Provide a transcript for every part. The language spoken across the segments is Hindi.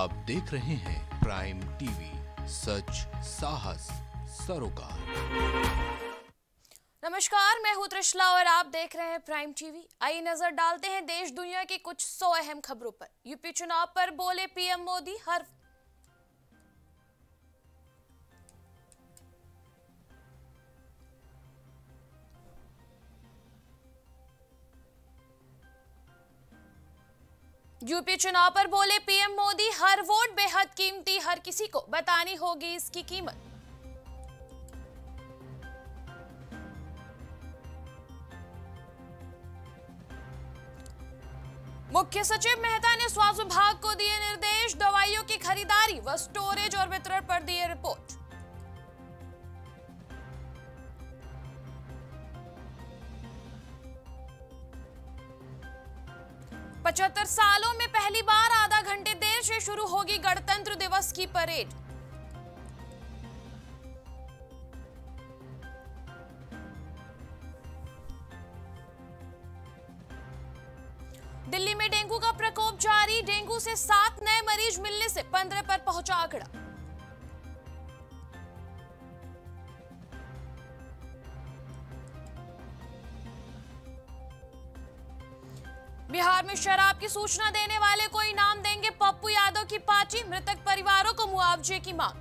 आप देख रहे हैं प्राइम टीवी, सच साहस सरोकार। नमस्कार, मैं हूं त्रिशला और आप देख रहे हैं प्राइम टीवी। आइए नजर डालते हैं देश दुनिया की कुछ 100 अहम खबरों पर। यूपी चुनाव पर बोले पीएम मोदी, यूपी चुनाव पर बोले पीएम मोदी, हर वोट बेहद कीमती, हर किसी को बतानी होगी इसकी कीमत। मुख्य सचिव मेहता ने स्वास्थ्य विभाग को दिए निर्देश, दवाइयों की खरीदारी व स्टोरेज और वितरण पर दिए रिपोर्ट। पचहत्तर सालों में पहली बार आधा घंटे देर से शुरू होगी गणतंत्र दिवस की परेड। दिल्ली में डेंगू का प्रकोप जारी, डेंगू से 7 नए मरीज मिलने से 15 पर पहुंचा आंकड़ा। बिहार में शराब की सूचना देने वाले को इनाम देंगे पप्पू यादव की पार्टी, मृतक परिवारों को मुआवजे की मांग।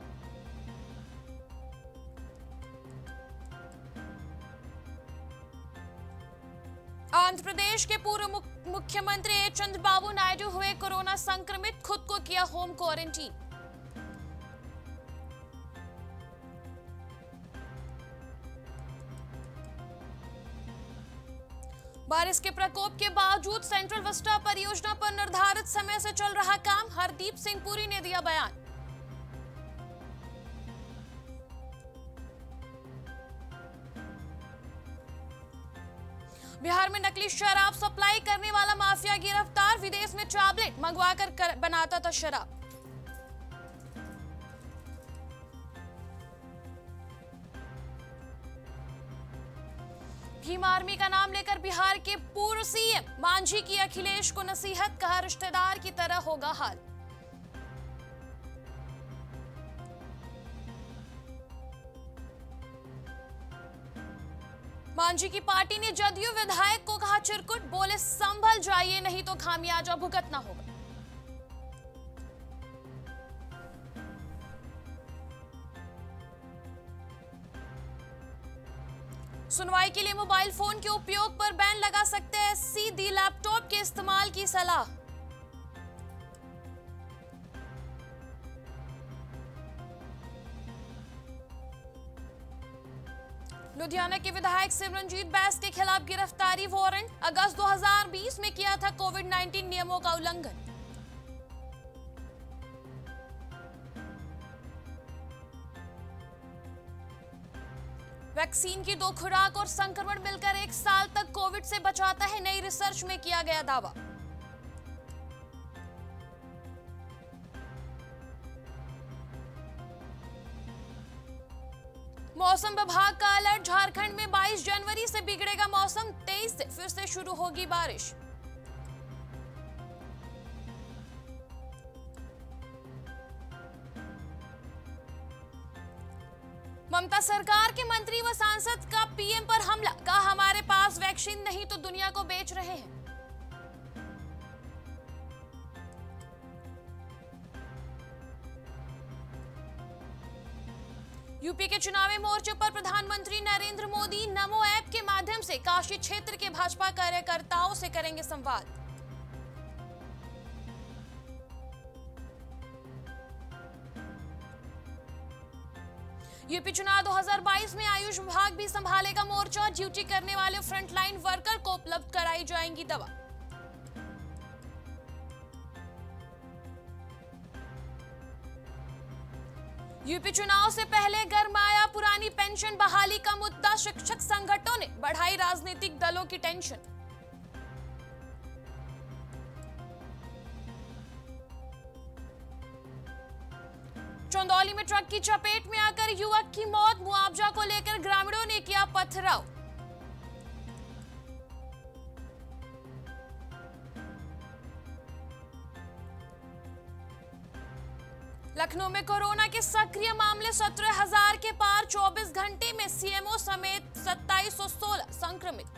आंध्र प्रदेश के पूर्व मुख्यमंत्री चंद्रबाबू नायडू हुए कोरोना संक्रमित, खुद को किया होम क्वारंटीन। बारिश के प्रकोप के बावजूद सेंट्रल विस्टा परियोजना पर निर्धारित समय से चल रहा काम, हरदीप सिंह पुरी ने दिया बयान। बिहार में नकली शराब सप्लाई करने वाला माफिया गिरफ्तार, विदेश में टैबलेट मंगवाकर बनाता था शराब। भीम आर्मी का नाम लेकर बिहार के पूर्व सीएम मांझी की अखिलेश को नसीहत, कहा रिश्तेदार की तरह होगा हाल। मांझी की पार्टी ने जदयू विधायक को कहा चिरकुट, बोले संभल जाइए नहीं तो खामियाजा भुगतना होगा। सुनवाई के लिए मोबाइल फोन के उपयोग पर बैन लगा सकते हैं एससी, दी लैपटॉप के इस्तेमाल की सलाह। लुधियाना के विधायक सिमरनजीत बैस के खिलाफ गिरफ्तारी वारंट, अगस्त 2020 में किया था कोविड-19 नियमों का उल्लंघन। वैक्सीन की 2 खुराक और संक्रमण मिलकर 1 साल तक कोविड से बचाता है, नई रिसर्च में किया गया दावा। मौसम विभाग का अलर्ट, झारखंड में 22 जनवरी से बिगड़ेगा मौसम, 23 से फिर से शुरू होगी बारिश। ममता सरकार के मंत्री व सांसद का पीएम पर हमला, कहा हमारे पास वैक्सीन नहीं तो दुनिया को बेच रहे हैं। यूपी के चुनावी मोर्चे पर प्रधानमंत्री नरेंद्र मोदी नमो ऐप के माध्यम से काशी क्षेत्र के भाजपा कार्यकर्ताओं से करेंगे संवाद। यूपी चुनाव 2022 में आयुष विभाग भी संभालेगा मोर्चा, ड्यूटी करने वाले फ्रंटलाइन वर्कर को उपलब्ध कराई जाएंगी दवा। यूपी चुनाव से पहले गरमाया पुरानी पेंशन बहाली का मुद्दा, शिक्षक संगठनों ने बढ़ाई राजनीतिक दलों की टेंशन। चंदौली में ट्रक की चपेट में आकर युवक की मौत, मुआवजा को लेकर ग्रामीणों ने किया पथराव। लखनऊ में कोरोना के सक्रिय मामले 17,000 के पार, 24 घंटे में सीएमओ समेत 2716 संक्रमित।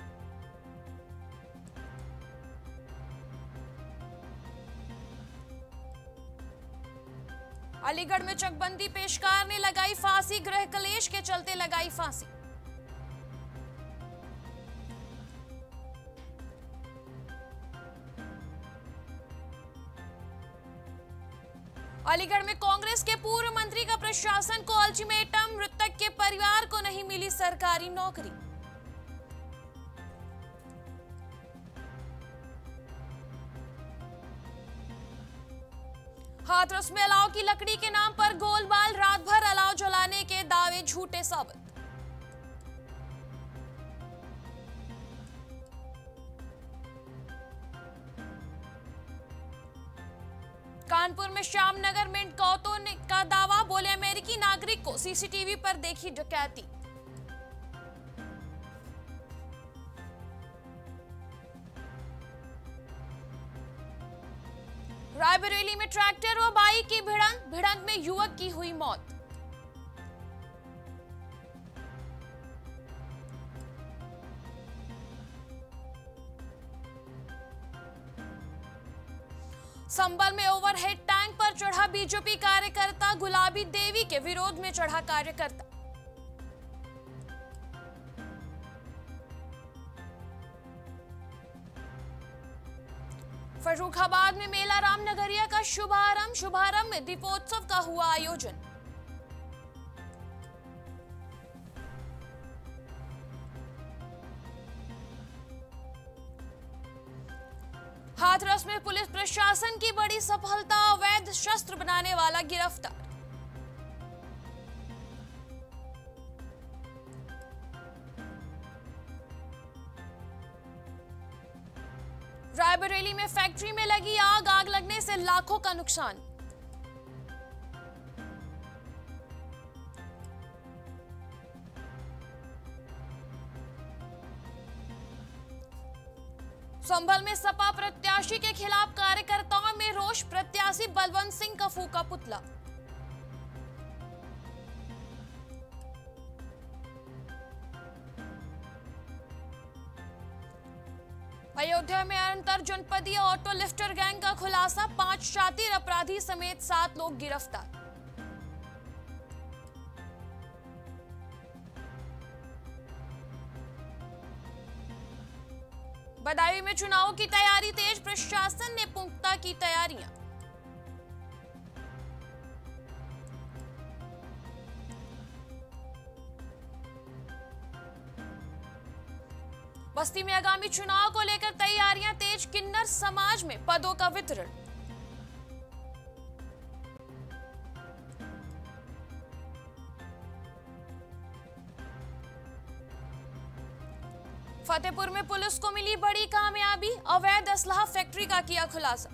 अलीगढ़ में चकबंदी पेशकार ने लगाई फांसी, गृह कलेश के चलते लगाई फांसी। अलीगढ़ में कांग्रेस के पूर्व मंत्री का प्रशासन को अल्टीमेटम, मृतक के परिवार को नहीं मिली सरकारी नौकरी। हाथरस में अलाव की लकड़ी के नाम पर गोलमाल, रात भर अलाव जलाने के दावे झूठे साबित। कानपुर में श्यामनगर में कौतों का दावा, बोले अमेरिकी नागरिक को सीसीटीवी पर देखी डकैती। रायबरेली में ट्रैक्टर और बाइक की भिड़ंत में युवक की हुई मौत। संभल में ओवरहेड टैंक पर चढ़ा बीजेपी कार्यकर्ता, गुलाबी देवी के विरोध में चढ़ा कार्यकर्ता। फर्रुखाबाद में मेला रामनगरिया का शुभारंभ में दीपोत्सव का हुआ आयोजन। हाथरस में पुलिस प्रशासन की बड़ी सफलता, अवैध शस्त्र बनाने वाला गिरफ्तार। रायबरेली में फैक्ट्री में लगी आग लगने से लाखों का नुकसान। संभल में सपा प्रत्याशी के खिलाफ कार्यकर्ताओं में रोष, प्रत्याशी बलवंत सिंह का फूका पुतला। अयोध्या में अंतर जनपदीय ऑटो लिफ्टर गैंग का खुलासा, 5 शातिर अपराधी समेत 7 लोग गिरफ्तार। बदायूं में चुनाव की तैयारी तेज, प्रशासन ने पुख्ता की तैयारियां। बस्ती में आगामी चुनाव को लेकर तैयारियां तेज, किन्नर समाज में पदों का वितरण। फतेहपुर में पुलिस को मिली बड़ी कामयाबी, अवैध असलहा फैक्ट्री का किया खुलासा।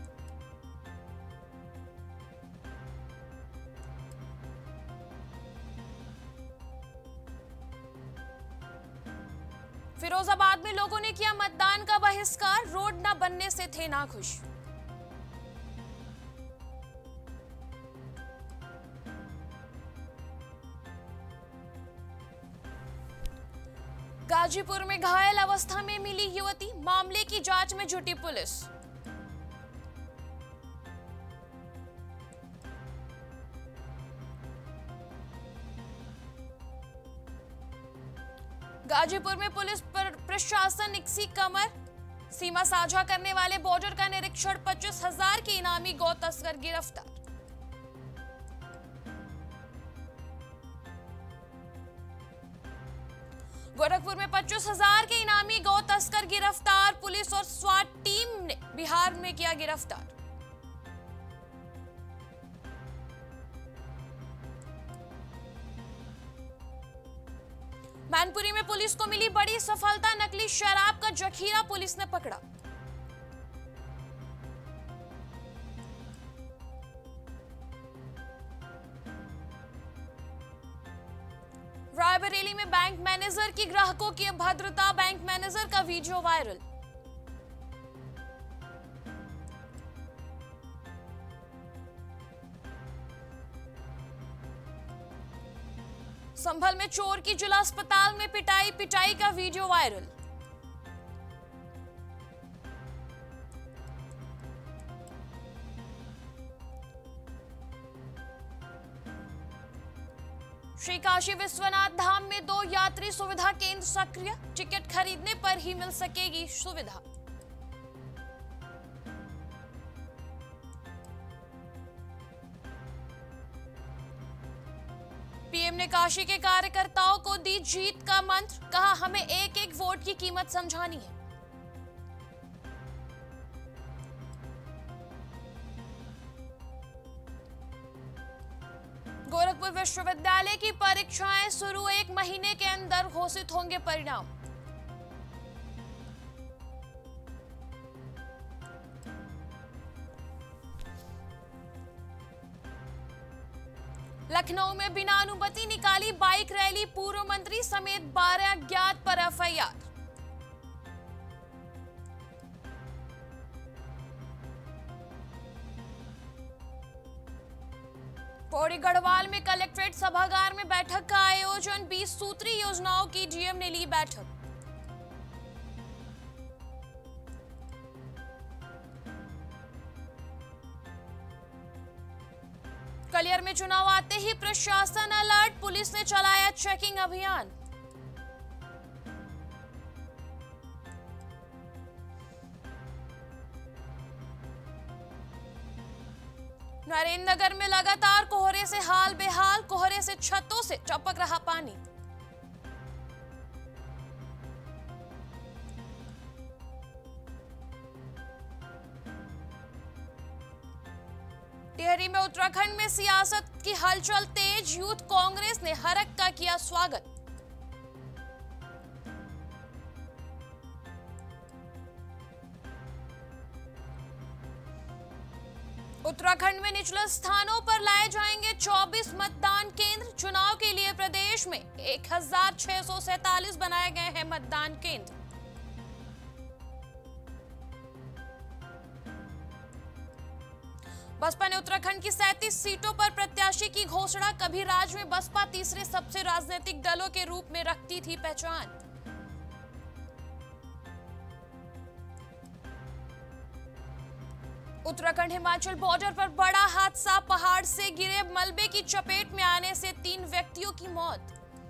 फिरोजाबाद में लोगों ने किया मतदान का बहिष्कार, रोड न बनने से थे नाखुश। गाजीपुर में घायल अवस्था में मिली युवती, मामले की जांच में जुटी पुलिस। गाजीपुर में पुलिस प्रशासन इक्सी कमर, सीमा साझा करने वाले बॉर्डर का निरीक्षण, 25,000 के इनामी गौ तस्कर गिरफ्तार। गोरखपुर में 25,000 के इनामी गौ तस्कर गिरफ्तार, पुलिस और स्वाट टीम ने बिहार में किया गिरफ्तार। मैनपुरी में पुलिस को मिली बड़ी सफलता, नकली शराब का जखीरा पुलिस ने पकड़ा। रायबरेली में बैंक मैनेजर की ग्राहकों की अभद्रता, बैंक मैनेजर का वीडियो वायरल। संभल में चोर की जिला अस्पताल में पिटाई का वीडियो वायरल। श्री काशी विश्वनाथ धाम में 2 यात्री सुविधा केंद्र सक्रिय, टिकट खरीदने पर ही मिल सकेगी सुविधा। पीएम ने काशी के कार्यकर्ताओं को दी जीत का मंत्र, कहा हमें एक एक वोट की कीमत समझानी है। गोरखपुर विश्वविद्यालय की परीक्षाएं शुरू, 1 महीने के अंदर घोषित होंगे परिणाम। लखनऊ में बिना अनुमति निकाली बाइक रैली, पूर्व मंत्री समेत 12 अज्ञात पर एफआईआर। पौड़ी गढ़वाल में कलेक्ट्रेट सभागार में बैठक का आयोजन, 20 सूत्री योजनाओं की डीएम ने ली बैठक। कलियर में चुनाव आते ही प्रशासन अलर्ट, पुलिस ने चलाया चेकिंग अभियान। नरेंद्रनगर में लगातार कोहरे से हाल बेहाल, कोहरे से छतों से टपक रहा पानी। टिहरी में उत्तराखंड में सियासत की हलचल तेज, यूथ कांग्रेस ने हरक का किया स्वागत। उत्तराखंड में निचले स्थानों पर लाए जाएंगे 24 मतदान केंद्र, चुनाव के लिए प्रदेश में 1647 बनाए गए हैं मतदान केंद्र। बसपा ने उत्तराखंड की 37 सीटों पर प्रत्याशी की घोषणा, कभी राज्य में बसपा तीसरे सबसे राजनीतिक दलों के रूप में रखती थी पहचान। उत्तराखंड हिमाचल बॉर्डर पर बड़ा हादसा, पहाड़ से गिरे मलबे की चपेट में आने से 3 व्यक्तियों की मौत।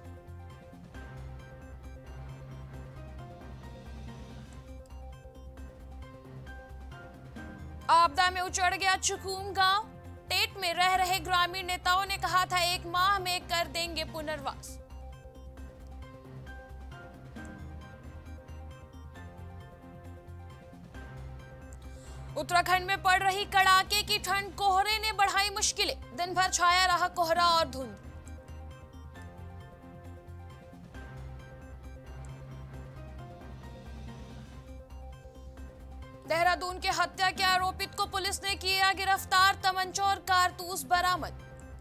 आपदा में उजड़ गया चुकूम गांव, टेट में रह रहे ग्रामीण नेताओं ने कहा था 1 माह में कर देंगे पुनर्वास। उत्तराखंड में पड़ रही कड़ाके की ठंड, कोहरे ने बढ़ाई मुश्किलें, दिन भर छाया रहा कोहरा और धुंध। देहरादून के हत्या के आरोपित को पुलिस ने किया गिरफ्तार, तमंचा और कारतूस बरामद।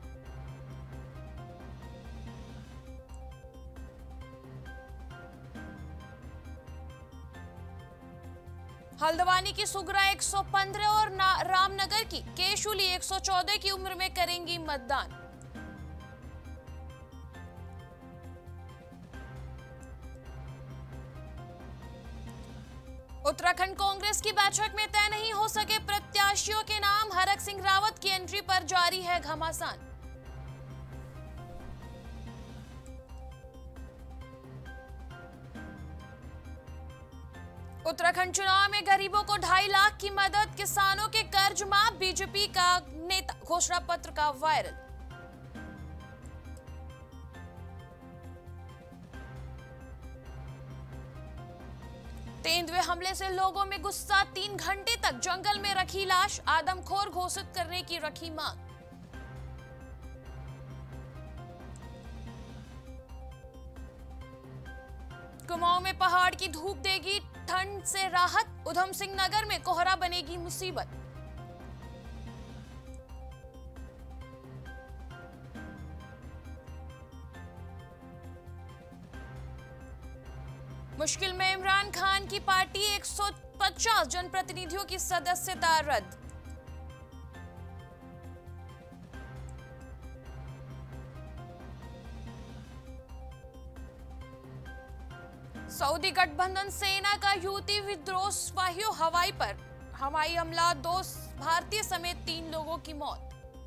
हल्द्वानी की सुगरा 115 और रामनगर की केशुली 114 की उम्र में करेंगी मतदान। उत्तराखंड कांग्रेस की बैठक में तय नहीं हो सके प्रत्याशियों के नाम, हरक सिंह रावत की एंट्री पर जारी है घमासान। उत्तराखंड चुनाव में गरीबों को 2.5 लाख की मदद, किसानों के कर्ज माफ, बीजेपी का नेता घोषणा पत्र का वायरल। तेंदुए हमले से लोगों में गुस्सा, 3 घंटे तक जंगल में रखी लाश, आदमखोर घोषित करने की रखी मांग। कुमाऊं में पहाड़ की धूप देगी ठंड से राहत, उधम सिंह नगर में कोहरा बनेगी मुसीबत। मुश्किल में इमरान खान की पार्टी, 150 जनप्रतिनिधियों की सदस्यता रद्द। सऊदी गठबंधन सेना का यूती विद्रोह स्वाहियों हवाई हमला, 2 भारतीय समेत 3 लोगों की मौत।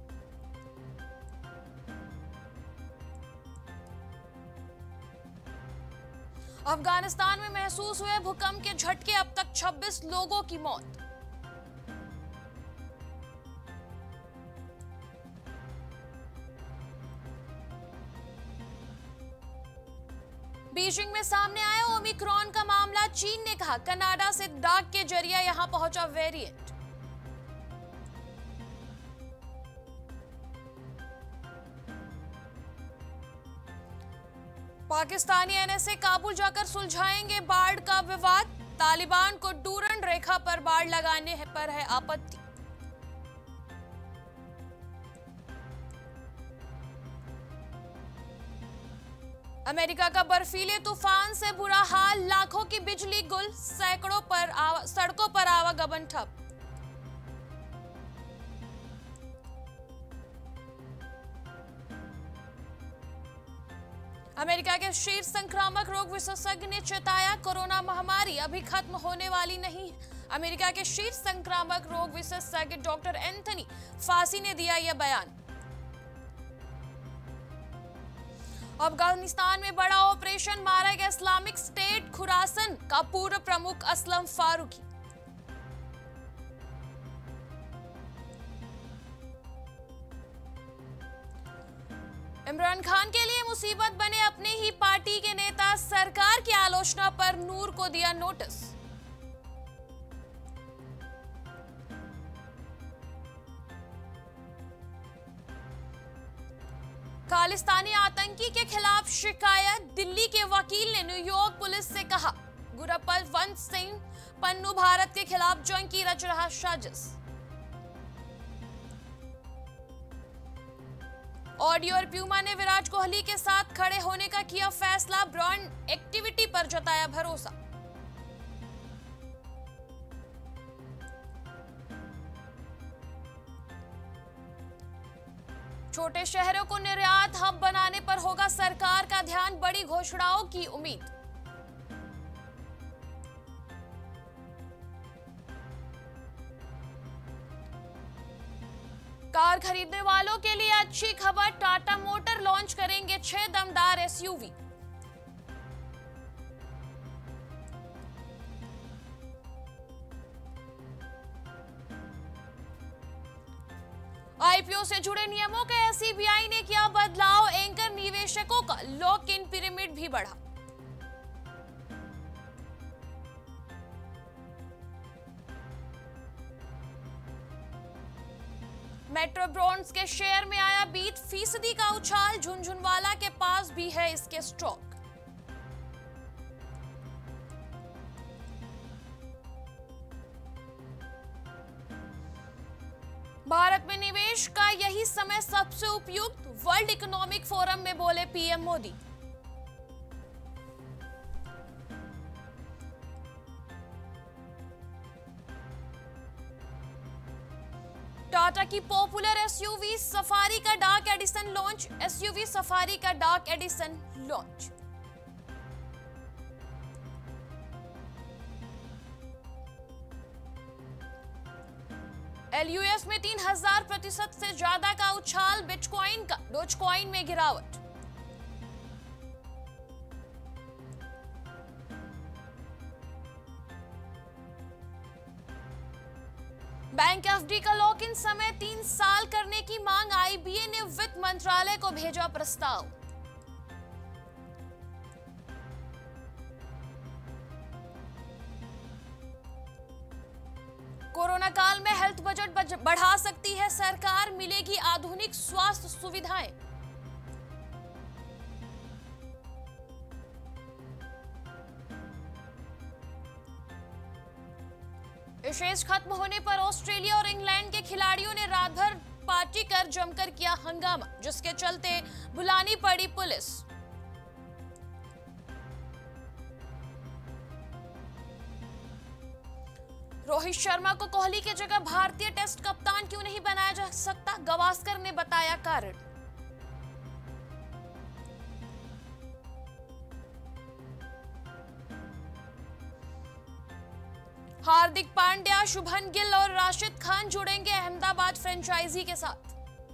अफगानिस्तान में महसूस हुए भूकंप के झटके, अब तक 26 लोगों की मौत। बीजिंग में सामने आया ओमिक्रॉन का मामला, चीन ने कहा कनाडा से डाक के जरिए यहां पहुंचा वेरिएंट। पाकिस्तानी एनएसए काबुल जाकर सुलझाएंगे बाढ़ का विवाद, तालिबान को डूरंड रेखा पर बाढ़ लगाने पर है आपत्ति। अमेरिका का बर्फीले तूफान से बुरा हाल, लाखों की बिजली गुल, सड़कों पर आवागमन ठप। अमेरिका के शीर्ष संक्रामक रोग विशेषज्ञ ने चेताया कोरोना महामारी अभी खत्म होने वाली नहीं। अमेरिका के शीर्ष संक्रामक रोग विशेषज्ञ डॉक्टर एंथनी फासी ने दिया यह बयान। अफगानिस्तान में बड़ा ऑपरेशन, मारा गया इस्लामिक स्टेट खुरासन का पूर्व प्रमुख असलम फारूकी। इमरान खान के लिए मुसीबत बने अपने ही पार्टी के नेता, सरकार की आलोचना पर नूर को दिया नोटिस। खालिस्तानी आतंकी के खिलाफ शिकायत, दिल्ली के वकील ने न्यूयॉर्क पुलिस से कहा गुरप्पवंत सिंह पन्नू भारत के खिलाफ जंग की रच रहा साजिश। ऑडियो और प्यूमा ने विराट कोहली के साथ खड़े होने का किया फैसला, ब्रांड एक्टिविटी पर जताया भरोसा। छोटे शहरों को निर्यात हब बनाने पर होगा सरकार का ध्यान, बड़ी घोषणाओं की उम्मीद। कार खरीदने वालों के लिए अच्छी खबर, टाटा मोटर लॉन्च करेंगे 6 दमदार एसयूवी। आईपीओ से जुड़े नियमों के एसबीआई ने किया बदलाव, एंकर निवेशकों का लॉक इन पिरामिड भी बढ़ा। मेट्रो ब्रॉन्ड्स के शेयर में आया 20% का उछाल, झुनझुनवाला के पास भी है इसके स्टॉक। भारत में निवेश का यही समय सबसे उपयुक्त, वर्ल्ड इकोनॉमिक फोरम में बोले पीएम मोदी। टाटा की पॉपुलर एसयूवी सफारी का dark edition launch, SUV Safari का डार्क एडिशन लॉन्च। एलयूएस में 3000% से ज्यादा का उछाल, बिटकॉइन का डोजकॉइन में गिरावट। बैंक एफडी का लॉक इन समय 3 साल करने की मांग, आईबीए ने वित्त मंत्रालय को भेजा प्रस्ताव। कोरोना काल में हेल्थ बजट बढ़ा सकती है सरकार, मिलेगी आधुनिक स्वास्थ्य सुविधाएं। एशेज खत्म होने पर ऑस्ट्रेलिया और इंग्लैंड के खिलाड़ियों ने रात भर पार्टी कर जमकर किया हंगामा, जिसके चलते बुलानी पड़ी पुलिस। रोहित शर्मा को कोहली की जगह भारतीय टेस्ट कप्तान क्यों नहीं बनाया जा सकता, गावस्कर ने बताया कारण। हार्दिक पांड्या, शुभमन गिल और राशिद खान जुड़ेंगे अहमदाबाद फ्रेंचाइजी के साथ।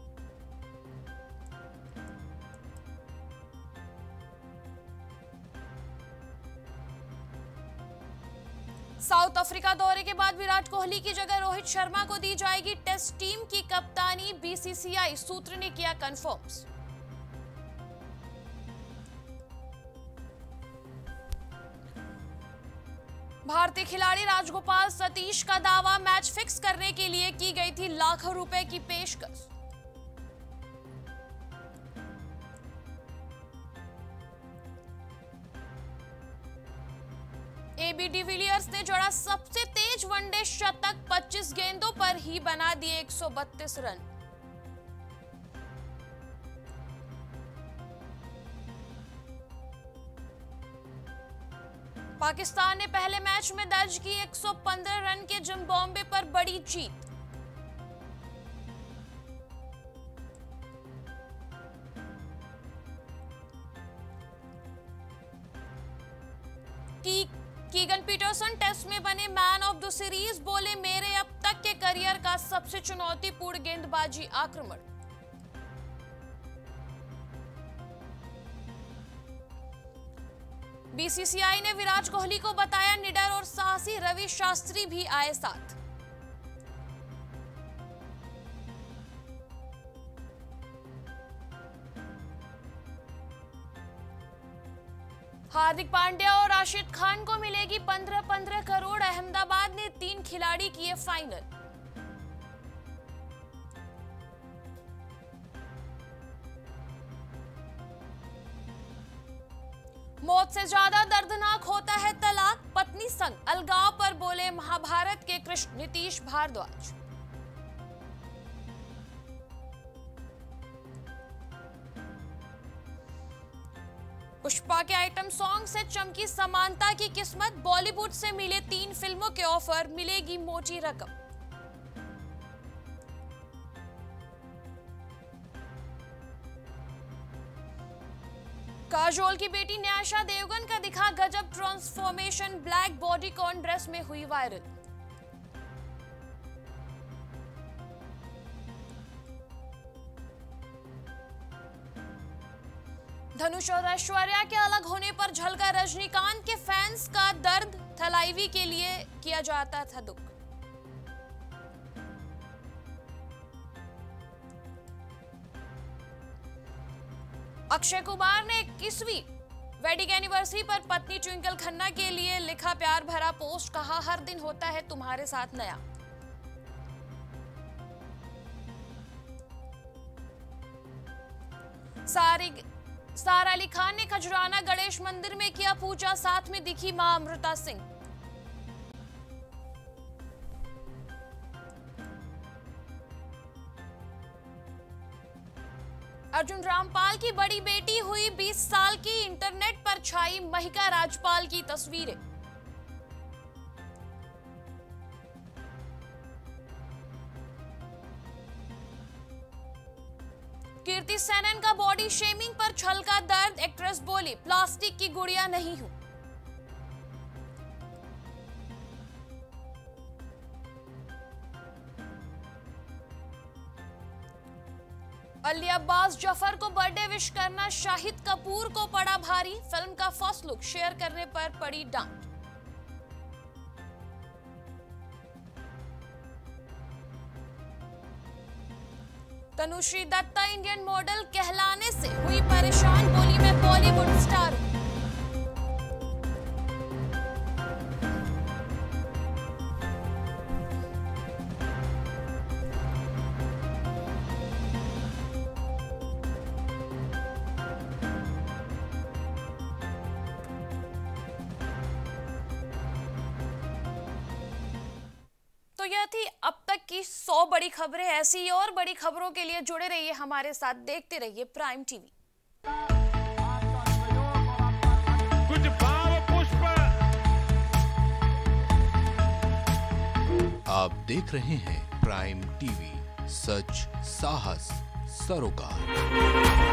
साउथ अफ्रीका दौरे के बाद विराट कोहली की जगह रोहित शर्मा को दी जाएगी टेस्ट टीम की कप्तानी, बीसीसीआई सूत्र ने किया कंफर्म। भारतीय खिलाड़ी राजगोपाल सतीश का दावा, मैच फिक्स करने के लिए की गई थी लाखों रुपए की पेशकश। एबी डिविलियर्स ने जोड़ा सबसे तेज वनडे शतक, 25 गेंदों पर ही बना दिए 132 रन। पाकिस्तान ने पहले मैच में दर्ज की 115 रन के जिम्बाब्वे पर बड़ी जीत। कीगन पीटरसन टेस्ट में बने मैन ऑफ द सीरीज, बोले मेरे अब तक के करियर का सबसे चुनौतीपूर्ण गेंदबाजी आक्रमण। बीसीसीआई ने विराट कोहली को बताया निडर और साहसी, रवि शास्त्री भी आए साथ। हार्दिक पांड्या और राशिद खान को मिलेगी 15-15 करोड़, अहमदाबाद ने 3 खिलाड़ी किए फाइनल। मौत से ज्यादा दर्दनाक होता है तलाक, पत्नी संग अलगाव पर बोले महाभारत के कृष्ण नीतीश भारद्वाज। पुष्पा के आइटम सॉन्ग से चमकी समांता की किस्मत, बॉलीवुड से मिले 3 फिल्मों के ऑफर, मिलेगी मोटी रकम। काजोल की बेटी न्याशा देवगन का दिखा गजब ट्रांसफॉर्मेशन, ब्लैक बॉडीकॉन ड्रेस में हुई वायरल। धनुष और ऐश्वर्या के अलग होने पर झलका रजनीकांत के फैंस का दर्द, थलाइवी के लिए किया जाता था दुख। अक्षय कुमार ने 21वीं वेडिंग एनिवर्सरी पर पत्नी ट्विंकल खन्ना के लिए लिखा प्यार भरा पोस्ट, कहा हर दिन होता है तुम्हारे साथ नया। सारा अली खान ने खजुराना गणेश मंदिर में किया पूजा, साथ में दिखी मां अमृता सिंह। अर्जुन रामपाल की बड़ी बेटी हुई 20 साल की, इंटरनेट पर छाई महिका राजपाल की तस्वीरें। कीर्ति सेनन का बॉडी शेमिंग पर छलका दर्द, एक्ट्रेस बोली प्लास्टिक की गुड़िया नहीं हूं। अली अब्बास जफर को बर्थडे विश करना शाहिद कपूर को पड़ा भारी, फिल्म का फर्स्ट लुक शेयर करने पर पड़ी डांट। तनुश्री दत्ता इंडियन मॉडल कहलाने से हुई परेशान, बोली मैं बॉलीवुड स्टार हूं। तो यह थी अब तक की 100 बड़ी खबरें। ऐसी और बड़ी खबरों के लिए जुड़े रहिए हमारे साथ, देखते रहिए प्राइम टीवी। कुछ भाव पुष्प। आप देख रहे हैं प्राइम टीवी, सच साहस सरोकार।